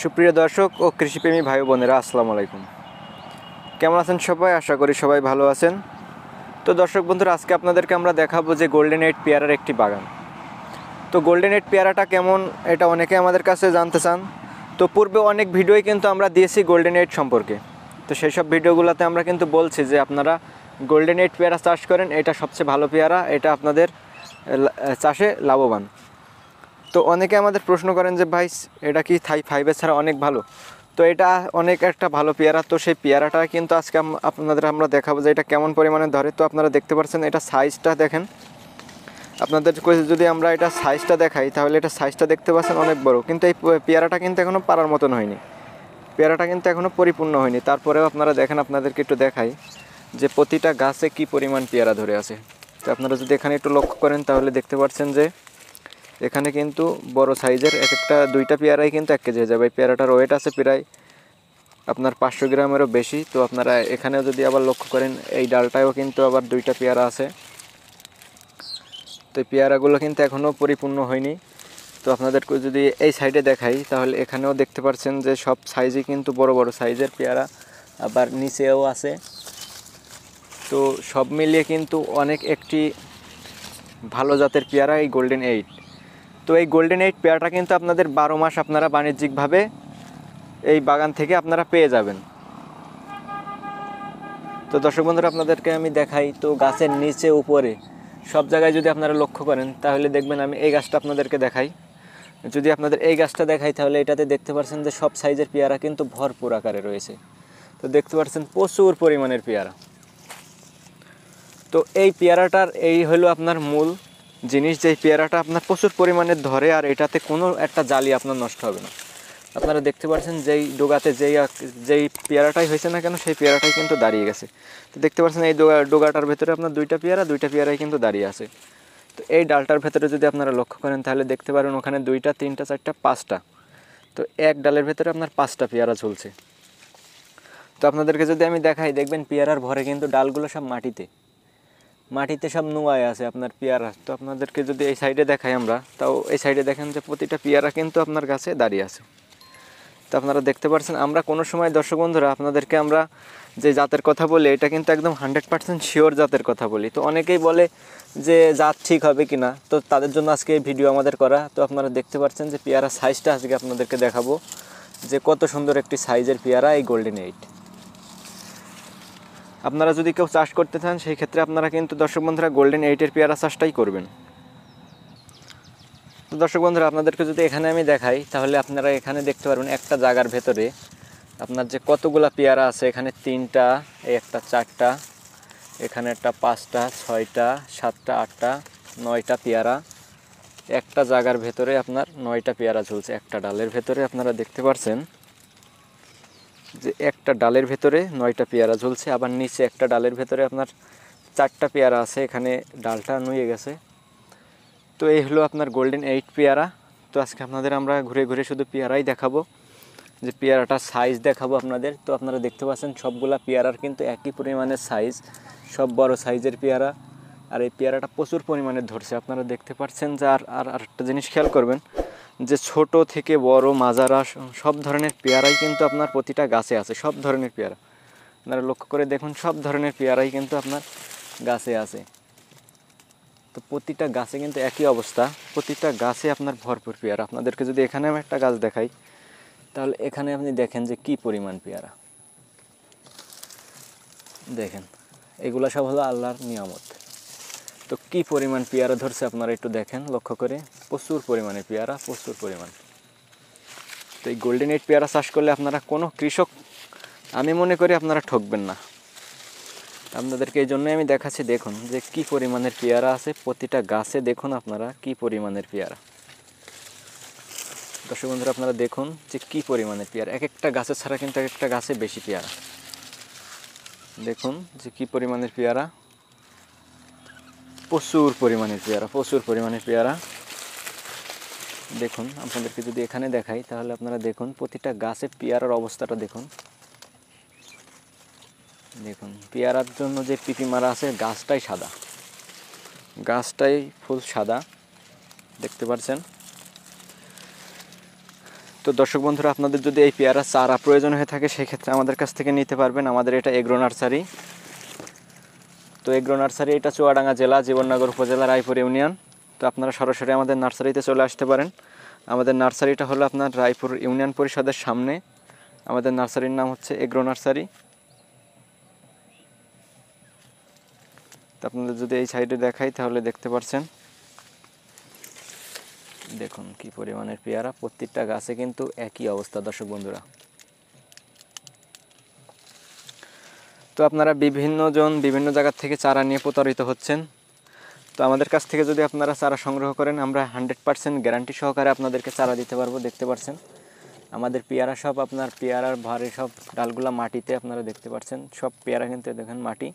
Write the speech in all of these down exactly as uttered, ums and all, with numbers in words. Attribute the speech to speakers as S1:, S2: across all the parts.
S1: সুপ্রিয় দর্শক ও কৃষিপ্রেমী ভাই বোনেরা, আসসালামু আলাইকুম। কেমন আছেন সবাই? আশা করি সবাই ভালো আছেন। তো দর্শক বন্ধুরা, আজকে আপনাদেরকে আমরা দেখাবো যে গোল্ডেন এইট পেয়ারার একটি বাগান। তো গোল্ডেন এইট পেয়ারাটা কেমন, এটা অনেকে আমাদের কাছে জানতে চান। তো পূর্বে অনেক ভিডিওই কিন্তু আমরা দিয়েছি গোল্ডেন এইট সম্পর্কে। তো সেই সব ভিডিওগুলোতে আমরা কিন্তু বলছি যে আপনারা গোল্ডেন এইট পেয়ারা চাষ করেন, এটা সবচেয়ে ভালো পেয়ারা, এটা আপনাদের চাষে লাভবান। তো অনেকে আমাদের প্রশ্ন করেন যে ভাই, এটা কি থাই ফাইভের ছাড়া অনেক ভালো? তো এটা অনেক একটা ভালো পেয়ারা। তো সেই পেয়ারাটা কিন্তু আজকে আপনাদের আমরা দেখাবো যে এটা কেমন পরিমাণে ধরে। তো আপনারা দেখতে পাচ্ছেন, এটা সাইজটা দেখেন। আপনাদের যদি আমরা এটা সাইজটা দেখাই, তাহলে এটা সাইজটা দেখতে পাচ্ছেন অনেক বড়, কিন্তু এই পেয়ারাটা কিন্তু এখনও পারার মতন হয়নি। পেয়ারাটা কিন্তু এখনও পরিপূর্ণ হয়নি। তারপরেও আপনারা দেখেন, আপনাদেরকে একটু দেখাই যে প্রতিটা গাছে কি পরিমাণ পেয়ারা ধরে আছে। তো আপনারা যদি এখানে একটু লক্ষ্য করেন, তাহলে দেখতে পাচ্ছেন যে এখানে কিন্তু বড় সাইজের এক একটা দুইটা পেয়ারাই কিন্তু এক কেজি হয়ে যাবে। এই পেয়ারাটার ওয়েট আছে প্রায় আপনার পাঁচশো গ্রামেরও বেশি। তো আপনারা এখানেও যদি আবার লক্ষ্য করেন, এই ডালটায়ও কিন্তু আবার দুইটা পেয়ারা আছে। তো এই পেয়ারাগুলো কিন্তু এখনও পরিপূর্ণ হয়নি। তো আপনাদেরকে যদি এই সাইডে দেখাই, তাহলে এখানেও দেখতে পাচ্ছেন যে সব সাইজই কিন্তু বড় বড় সাইজের পেয়ারা, আবার নিচেও আছে। তো সব মিলিয়ে কিন্তু অনেক একটি ভালো জাতের পেয়ারা এই গোল্ডেন এইট। তো এই গোল্ডেন এইট পেয়ারাটা কিন্তু আপনাদের বারো মাস আপনারা বাণিজ্যিকভাবে এই বাগান থেকে আপনারা পেয়ে যাবেন। তো দর্শক বন্ধুরা, আপনাদেরকে আমি দেখাই। তো গাছের নিচে উপরে সব জায়গায় যদি আপনারা লক্ষ্য করেন, তাহলে দেখবেন আমি এই গাছটা আপনাদেরকে দেখাই। যদি আপনাদের এই গাছটা দেখাই, তাহলে এটাতে দেখতে পাচ্ছেন যে সব সাইজের পেয়ারা কিন্তু ভরপুর আকারে রয়েছে। তো দেখতে পাচ্ছেন প্রচুর পরিমাণের পেয়ারা। তো এই পেয়ারাটার এই হলো আপনার মূল জিনিস, যে পেয়ারাটা আপনার প্রচুর পরিমাণে ধরে, আর এটাতে কোনো একটা জালি আপনার নষ্ট হবে না। আপনারা দেখতে পাচ্ছেন যেই ডোগাতে যেই যেই পেয়ারাটাই হয়েছে না কেন, সেই পেয়ারাটাই কিন্তু দাঁড়িয়ে গেছে। তো দেখতে পাচ্ছেন এই ডোগা ডোগাটার ভেতরে আপনার দুইটা পেয়ারা দুইটা পেয়ারাই কিন্তু দাঁড়িয়ে আছে। তো এই ডালটার ভেতরে যদি আপনারা লক্ষ্য করেন, তাহলে দেখতে পারেন ওখানে দুইটা তিনটা চারটা পাঁচটা, তো এক ডালের ভেতরে আপনার পাঁচটা পেয়ারা ঝুলছে। তো আপনাদেরকে যদি আমি দেখাই, দেখবেন পেয়ারার ভরে কিন্তু ডালগুলো সব মাটিতে মাটিতে সব নোয়ায় আছে আপনার পেয়ারা। তো আপনাদেরকে যদি এই সাইডে দেখাই আমরা, তাও এই সাইডে দেখেন যে প্রতিটা পেয়ারা কিন্তু আপনার গাছে দাঁড়িয়ে আছে। তো আপনারা দেখতে পাচ্ছেন, আমরা কোনো সময় দর্শক বন্ধুরা আপনাদেরকে আমরা যে জাতের কথা বলি, এটা কিন্তু একদম হান্ড্রেড পার্সেন্ট শিওর জাতের কথা বলি। তো অনেকেই বলে যে জাত ঠিক হবে কি না, তো তাদের জন্য আজকে এই ভিডিও আমাদের করা। তো আপনারা দেখতে পাচ্ছেন যে পেয়ারা সাইজটা আজকে আপনাদেরকে দেখাবো যে কত সুন্দর একটি সাইজের পেয়ারা এই গোল্ডেন এইট। আপনারা যদি কেউ চাষ করতে চান, সেই ক্ষেত্রে আপনারা কিন্তু দর্শক বন্ধুরা গোল্ডেন এইটের পেয়ারা চাষটাই করবেন। তো দর্শক বন্ধুরা, আপনাদেরকে যদি এখানে আমি দেখাই, তাহলে আপনারা এখানে দেখতে পারবেন একটা জায়গার ভেতরে আপনার যে কতগুলা পেয়ারা আছে। এখানে তিনটা, এই একটা চারটা, এখানে একটা পাঁচটা, ছয়টা, সাতটা, আটটা, নয়টা পেয়ারা একটা জায়গার ভেতরে আপনার নয়টা পেয়ারা ঝুলছে একটা ডালের ভেতরে। আপনারা দেখতে পাচ্ছেন যে একটা ডালের ভেতরে নয়টা পেয়ারা ঝুলছে। আবার নিচে একটা ডালের ভেতরে আপনার চারটা পেয়ারা আছে, এখানে ডালটা নুয়ে গেছে। তো এই হলো আপনার গোল্ডেন এইট পেয়ারা। তো আজকে আপনাদের আমরা ঘুরে ঘুরে শুধু পেয়ারাই দেখাবো, যে পেয়ারাটার সাইজ দেখাবো আপনাদের। তো আপনারা দেখতে পাচ্ছেন সবগুলা পেয়ারার কিন্তু একই পরিমাণের সাইজ, সব বড় সাইজের পেয়ারা। আর এই পেয়ারাটা প্রচুর পরিমাণে ধরছে। আপনারা দেখতে পাচ্ছেন যে আর আর একটা জিনিস খেয়াল করবেন, যে ছোট থেকে বড় মাঝারা সব ধরনের পেয়ারাই কিন্তু আপনার প্রতিটা গাছে আছে। সব ধরনের পেয়ারা আপনারা লক্ষ্য করে দেখুন, সব ধরনের পেয়ারাই কিন্তু আপনার গাছে আছে। তো প্রতিটা গাছে কিন্তু একই অবস্থা, প্রতিটা গাছে আপনার ভরপুর পেয়ারা। আপনাদেরকে যদি এখানে আমি একটা গাছ দেখাই, তাহলে এখানে আপনি দেখেন যে কি পরিমাণ পেয়ারা। দেখেন, এগুলা সব হলো আল্লাহর নিয়ামত। তো কি পরিমাণ পেয়ারা ধরছে আপনারা একটু দেখেন লক্ষ্য করে, প্রচুর পরিমাণে পেয়ারা, প্রচুর পরিমাণ। তো এই গোল্ডেন এইট পেয়ারা চাষ করলে আপনারা কোনো কৃষক, আমি মনে করি আপনারা ঠকবেন না। আপনাদেরকে এই জন্যই আমি দেখাচ্ছি, দেখুন যে কি পরিমাণের পেয়ারা আছে প্রতিটা গাছে। দেখুন আপনারা কি পরিমাণের পেয়ারা। দর্শক বন্ধুরা, আপনারা দেখুন যে কি পরিমাণের পেয়ারা। এক একটা গাছে ছাড়া কিন্তু এক একটা গাছে বেশি পেয়ারা। দেখুন যে কি পরিমাণের পেয়ারা, প্রচুর পরিমাণের পেয়ারা, প্রচুর পরিমাণের পেয়ারা। দেখুন আপনাদেরকে যদি এখানে দেখাই, তাহলে আপনারা দেখুন প্রতিটা গাছে পেয়ারার অবস্থাটা দেখুন। দেখুন পেয়ারার জন্য যে পিপি মারা আছে, গাছটাই সাদা, গাছটাই ফুল সাদা, দেখতে পাচ্ছেন। তো দর্শক বন্ধুরা, আপনাদের যদি এই পেয়ারা চারা প্রয়োজন হয়ে থাকে সেক্ষেত্রে আমাদের কাছ থেকে নিতে পারবেন। আমাদের এটা এগ্রো নার্সারি। তো এগ্রো নার্সারি এটা চুয়াডাঙ্গা জেলা, জীবননগর উপজেলা, রায়পুর ইউনিয়ন। তো আপনারা সরাসরি আমাদের নার্সারিতে চলে আসতে পারেন। আমাদের নার্সারিটা হলো আপনার রায়পুর ইউনিয়ন পরিষদের সামনে। আমাদের নার্সারির নাম হচ্ছে এগ্রো নার্সারি। তো আপনাদের যদি এই সাইডে দেখাই তাহলে দেখতে পাচ্ছেন, দেখুন কি পরিমাণের পেয়ারা। প্রত্যেকটা গাছে কিন্তু একই অবস্থা দর্শক বন্ধুরা। তো আপনারা বিভিন্ন জন বিভিন্ন জায়গা থেকে চারা নিয়ে প্রতারিত হচ্ছেন। তো আমাদের কাছ থেকে যদি আপনারা চারা সংগ্রহ করেন, আমরা হান্ড্রেড পার্সেন্ট গ্যারান্টি সহকারে আপনাদেরকে চারা দিতে পারবো। দেখতে পাচ্ছেন আমাদের পেয়ারা সব আপনার পেয়ারার ভারে সব ডালগুলা মাটিতে আপনারা দেখতে পাচ্ছেন। সব পেয়ারা কিন্তু দেখেন মাটি।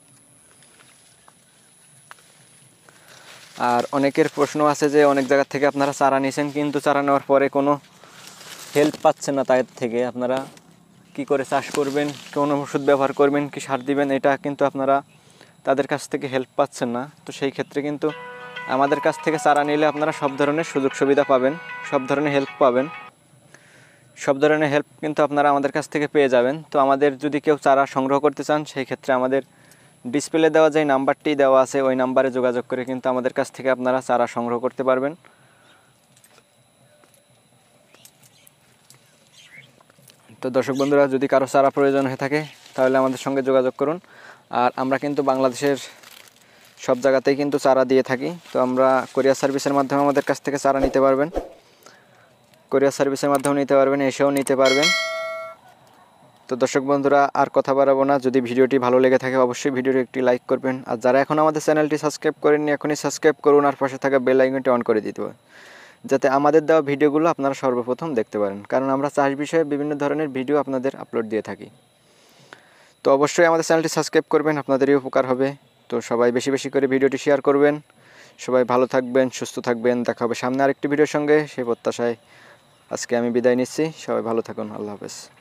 S1: আর অনেকের প্রশ্ন আছে যে অনেক জায়গা থেকে আপনারা চারা নিয়েছেন কিন্তু চারা নেওয়ার পরে কোনো হেল্প পাচ্ছেন না। তাদের থেকে আপনারা কি করে চাষ করবেন, কোন ওষুধ ব্যবহার করবেন, কি সার দিবেন, এটা কিন্তু আপনারা তাদের কাছ থেকে হেল্প পাচ্ছেন না। তো সেই ক্ষেত্রে কিন্তু আমাদের কাছ থেকে চারা নিলে আপনারা সব ধরনের সুযোগ সুবিধা পাবেন, সব ধরনের হেল্প পাবেন, সব ধরনের হেল্প কিন্তু আপনারা আমাদের কাছ থেকে পেয়ে যাবেন। তো আমাদের যদি কেউ চারা সংগ্রহ করতে চান সেই ক্ষেত্রে আমাদের ডিসপ্লে দেওয়া যে নাম্বারটি দেওয়া আছে ওই নাম্বারে যোগাযোগ করে কিন্তু আমাদের কাছ থেকে আপনারা চারা সংগ্রহ করতে পারবেন। তো দর্শক বন্ধুরা, যদি কারো চারা প্রয়োজন হয়ে থাকে তাহলে আমাদের সঙ্গে যোগাযোগ করুন। আর আমরা কিন্তু বাংলাদেশের সব জায়গাতেই কিন্তু চারা দিয়ে থাকি। তো আমরা কোরিয়ার সার্ভিসের মাধ্যমে আমাদের কাছ থেকে চারা নিতে পারবেন, কোরিয়ার সার্ভিসের মাধ্যমে নিতে পারবেন, এসেও নিতে পারবেন। তো দর্শক বন্ধুরা, আর কথা বাড়াবো না। যদি ভিডিওটি ভালো লেগে থাকে অবশ্যই ভিডিওটি একটি লাইক করবেন। আর যারা এখন আমাদের চ্যানেলটি সাবস্ক্রাইব করেননি এখনই সাবস্ক্রাইব করুন, আর পাশে থাকা বেল আইকনটি অন করে দিতে হবে যাতে আমাদের দেওয়া ভিডিওগুলো আপনারা সর্বপ্রথম দেখতে পারেন, কারণ আমরা চাষ বিষয়ে বিভিন্ন ধরনের ভিডিও আপনাদের আপলোড দিয়ে থাকি। তো অবশ্যই আমাদের চ্যানেলটি সাবস্ক্রাইব করবেন, আপনাদেরই উপকার হবে। তো সবাই বেশি বেশি করে ভিডিওটি শেয়ার করবেন। সবাই ভালো থাকবেন, সুস্থ থাকবেন। দেখা হবে সামনে আরেকটি ভিডিওর সঙ্গে। সেই প্রত্যাশায় আজকে আমি বিদায় নিচ্ছি। সবাই ভালো থাকুন। আল্লাহ হাফেজ।